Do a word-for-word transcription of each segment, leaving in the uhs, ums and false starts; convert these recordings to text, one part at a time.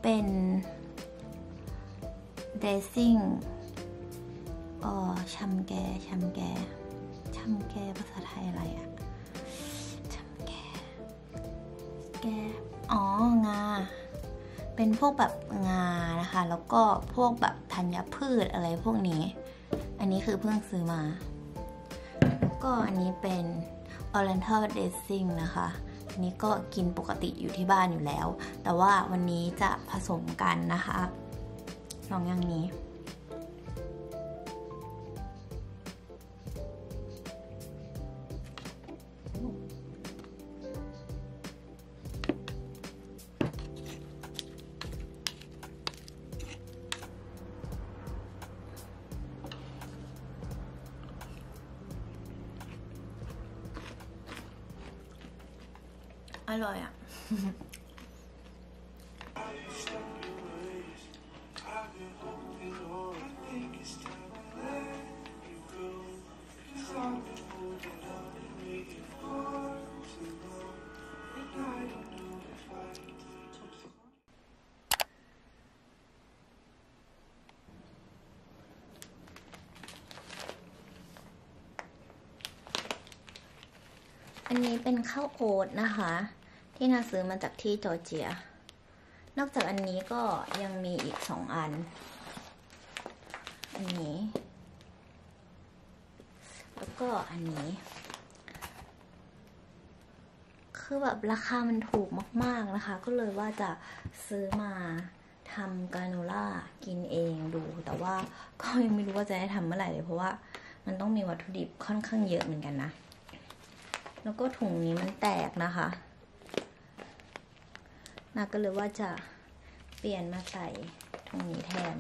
เป็นเดซิ่งเอ่อชัมแกชัมแกชัมแกภาษาไทยอะไรอะชัมแกแกอ๋องาเป็นพวกแบบงานะคะแล้วก็พวกแบบธัญพืชอะไรพวกนี้อันนี้คือเพิ่งซื้อมาแล้วก็อันนี้เป็น Oriental Dressing นะคะอันนี้ก็กินปกติอยู่ที่บ้านอยู่แล้วแต่ว่าวันนี้จะผสมกันนะคะลองอย่างนี้อร่อยอ่ะ อันนี้เป็นข้าวโอ๊ตนะคะที่นาซื้อมาจากที่จอร์เจียนอกจากอันนี้ก็ยังมีอีกสองอันอันนี้แล้วก็อันนี้คือแบบราคามันถูกมากๆนะคะก็เลยว่าจะซื้อมาทำกราโนล่ากินเองดูแต่ว่าก็ยังไม่รู้ว่าจะได้ทำเมื่อไหร่เลยเพราะว่ามันต้องมีวัตถุดิบค่อนข้างเยอะเหมือนกันนะแล้วก็ถุงนี้มันแตกนะคะนาก็เลยว่าจะเปลี่ยนมาใส่ถุงนี้แทน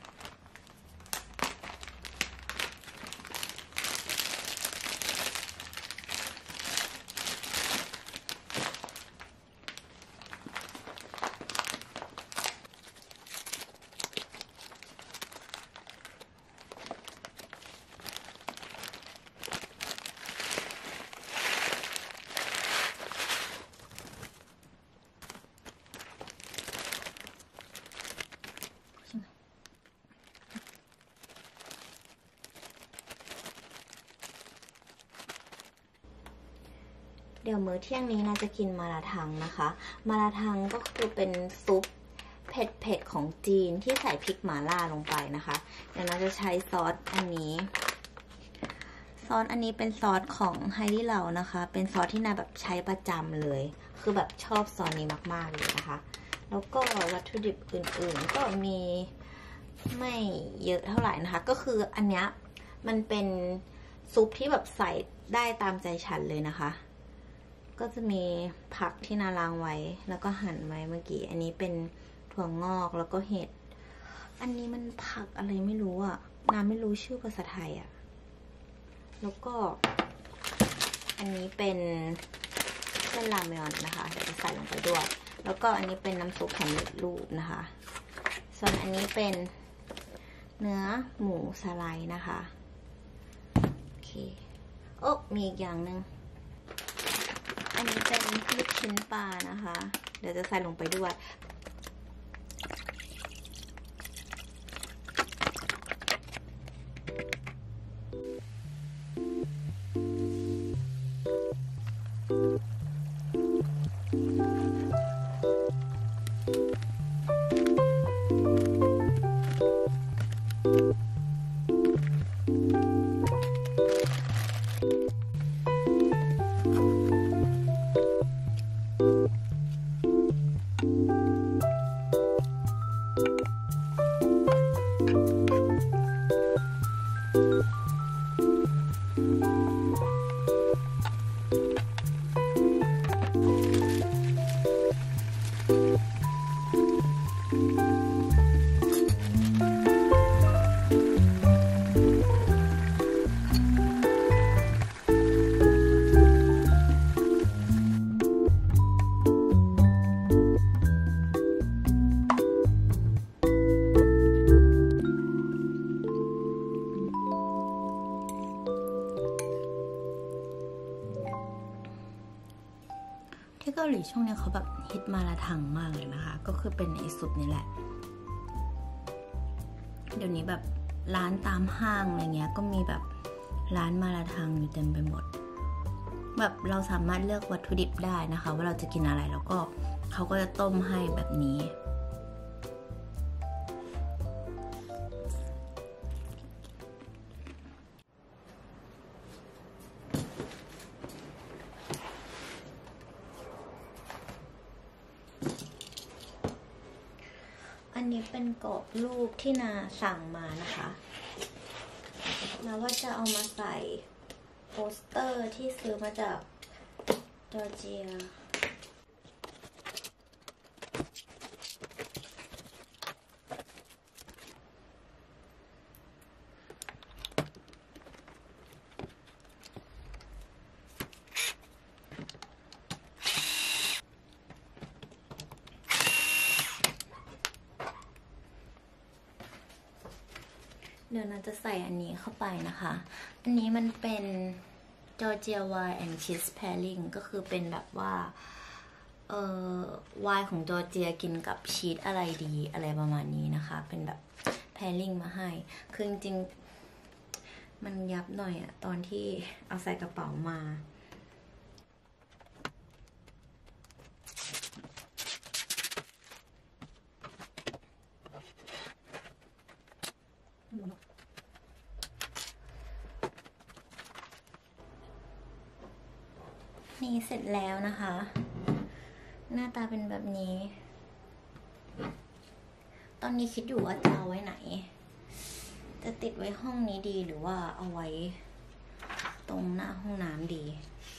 เดี๋ยวมื้อเที่ยงนี้น่าจะกินมาลาทังนะคะมาลาทังก็คือเป็นซุปเผ็ดๆของจีนที่ใส่พริกหม่าล่าลงไปนะคะเดี๋ยวน่าจะใช้ซอสอันนี้ซอสอันนี้เป็นซอสของไฮดี้เหลานะคะเป็นซอสที่นาแบบใช้ประจำเลยคือแบบชอบซอสนี้มากๆเลยนะคะแล้วก็วัตถุดิบอื่นๆก็มีไม่เยอะเท่าไหร่นะคะก็คืออันเนี้ยมันเป็นซุปที่แบบใส่ได้ตามใจฉันเลยนะคะก็จะมีผักที่นาล้างไว้แล้วก็หั่นไว้เมื่อกี้อันนี้เป็นถั่วงอกแล้วก็เห็ดอันนี้มันผักอะไรไม่รู้อ่ะนาไม่รู้ชื่อภาษาไทยอ่ะแล้วก็อันนี้เป็นเส้นรามยอนนะคะเดี๋ยวจะใส่ลงไปด้วยแล้วก็อันนี้เป็นน้ำซุปสำเร็จรูปนะคะส่วนอันนี้เป็นเนื้อหมูสไลด์นะคะโอเคโอ้มีอีกอย่างหนึ่งอันนี้เป็นลูกชิ้นปลานะคะเดี๋ยวจะใส่ลงไปด้วยที่เกาหลีช่วงนี้เขาแบบฮิตมาลาทังมากเลยนะคะก็คือเป็นไอซุปนี่แหละเดี๋ยวนี้แบบร้านตามห้างอะไรเงี้ยก็มีแบบร้านมาลาทังอยู่เต็มไปหมดแบบเราสามารถเลือกวัตถุดิบได้นะคะว่าเราจะกินอะไรแล้วก็เขาก็จะต้มให้แบบนี้อันนี้เป็นกรอบรูปที่นาสั่งมานะคะนาว่าจะเอามาใส่โปสเตอร์ที่ซื้อมาจากจอร์เจียเดี๋ยวนาจะใส่อันนี้เข้าไปนะคะ อันนี้มันเป็นจอร์เจียไวน์แอนด์ชีสแพริงก็คือเป็นแบบว่าเอ่อไวน์ของจอร์เจียกินกับชีสอะไรดีอะไรประมาณนี้นะคะเป็นแบบแพริงมาให้คือจริงๆมันยับหน่อยอะตอนที่เอาใส่กระเป๋ามานี่เสร็จแล้วนะคะหน้าตาเป็นแบบนี้ตอนนี้คิดอยู่ว่าจะเอาไว้ไหนจะติดไว้ห้องนี้ดีหรือว่าเอาไว้ตรงหน้าห้องน้ำดี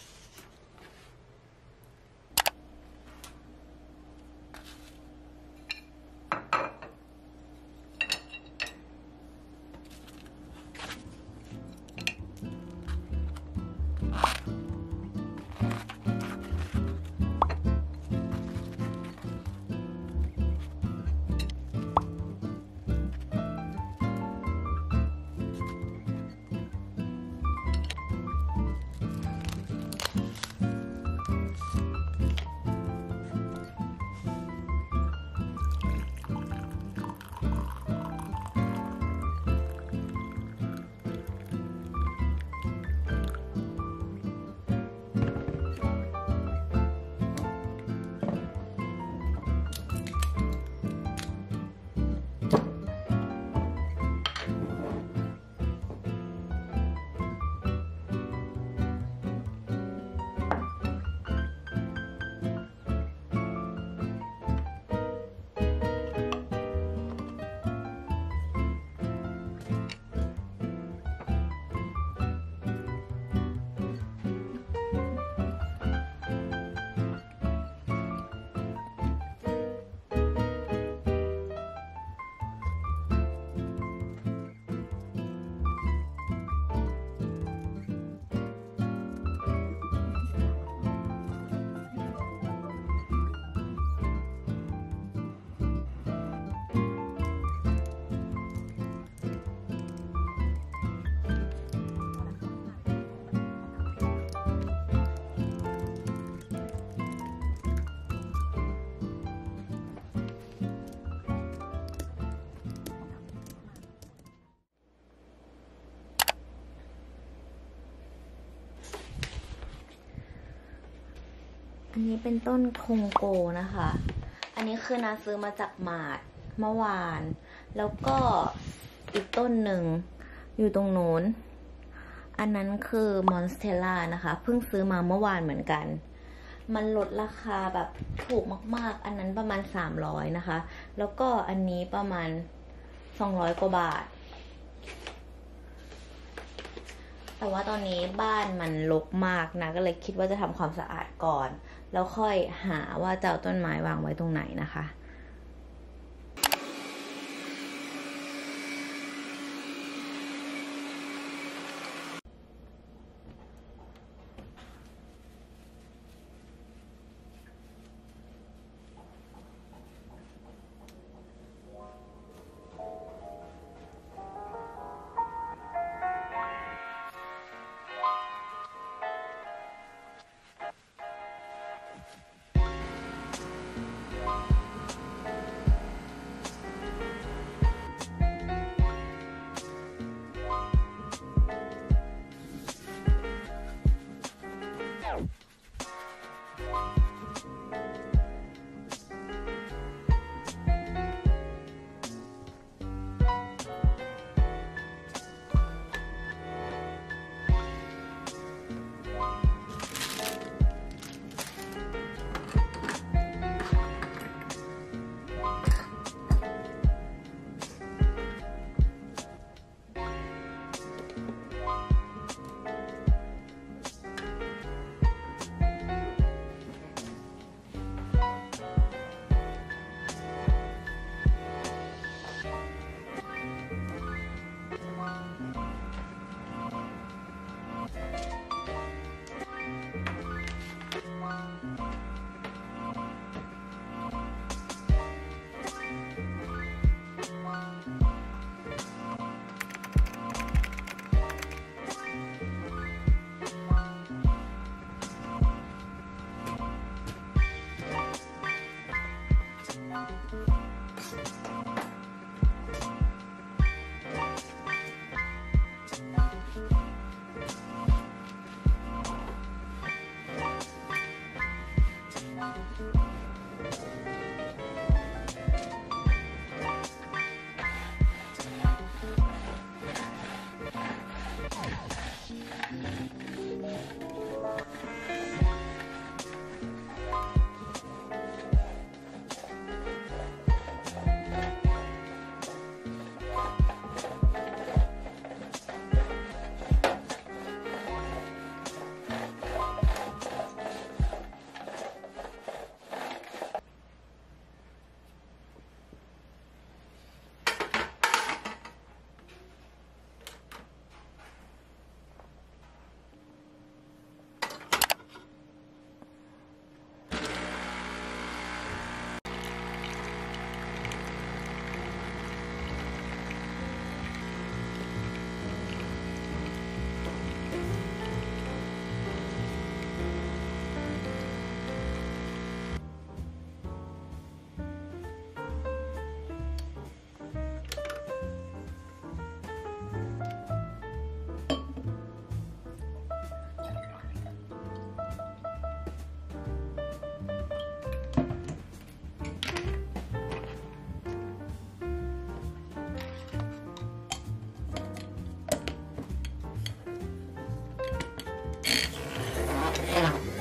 อันนี้เป็นต้นคงโกนะคะ อันนี้คือนาซื้อมาจากมาร์ทเมื่อวานแล้วก็อีกต้นหนึ่งอยู่ตรงโน้นอันนั้นคือมอนสเตลล่านะคะเพิ่งซื้อมาเมื่อวานเหมือนกันมันลดราคาแบบถูกมากๆอันนั้นประมาณสามร้อยนะคะแล้วก็อันนี้ประมาณสองร้อยกว่าบาทแต่ว่าตอนนี้บ้านมันรกมากนะก็เลยคิดว่าจะทำความสะอาดก่อนแล้วค่อยหาว่าจะเอาต้นไม้วางไว้ตรงไหนนะคะ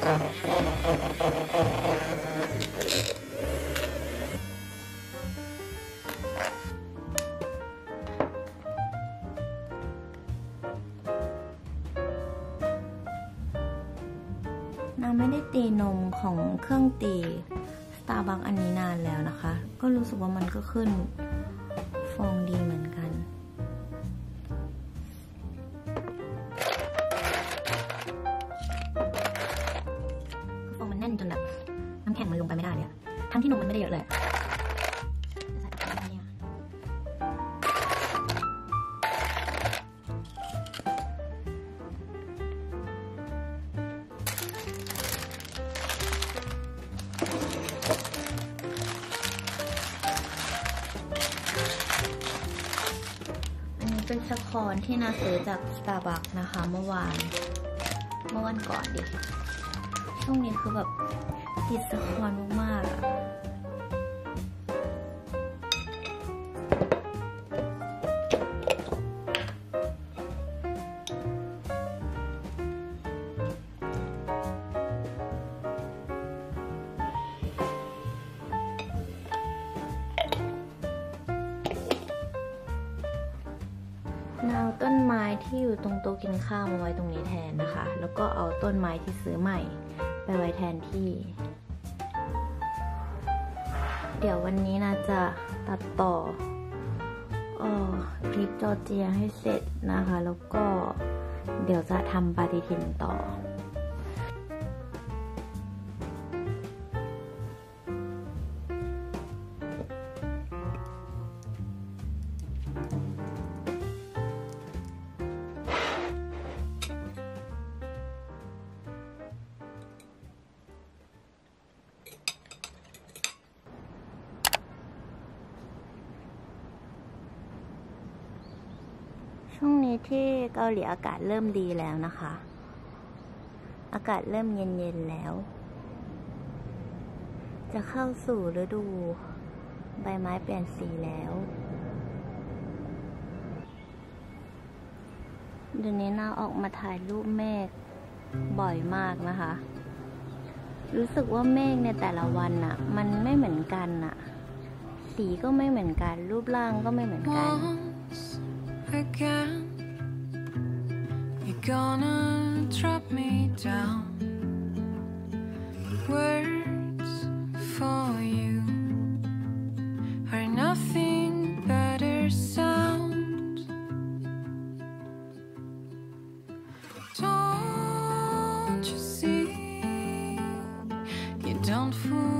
น้ำไม่ได้ตีนมของเครื่องตี Starbucks อันนี้นานแล้วนะคะ ก็รู้สึกว่ามันก็ขึ้นฟองดีเหมือนกันฟองมันแน่นจนแบบน้ำแข็งมันลงไปไม่ได้เลยอะทั้งที่นมมันไม่ได้เยอะเลยเป็นสคอนที่นาซื้อจาก Starbucks นะคะเมื่อวานเมื่อวันก่อนดิช่วงนี้คือแบบติดสคอนมากๆอะเอาต้นไม้ที่อยู่ตรงโต๊ะกินข้าวมาไว้ตรงนี้แทนนะคะแล้วก็เอาต้นไม้ที่ซื้อใหม่ไปไว้แทนที่เดี๋ยววันนี้นะจะตัดต่อเอ่อคลิปจอร์เจียให้เสร็จนะคะแล้วก็เดี๋ยวจะทำปฏิทินต่อช่วงนี้ที่เกาหลีอากาศเริ่มดีแล้วนะคะอากาศเริ่มเย็นๆแล้วจะเข้าสู่ฤดูใบไม้เปลี่ยนสีแล้วเดี๋ยวนี้น่าออกมาถ่ายรูปเมฆบ่อยมากนะคะรู้สึกว่าเมฆในแต่ละวันน่ะมันไม่เหมือนกันน่ะสีก็ไม่เหมือนกันรูปร่างก็ไม่เหมือนกัน Again, you're gonna drop me down. Words for you are nothing but a sound. Don't you see? You don't fool.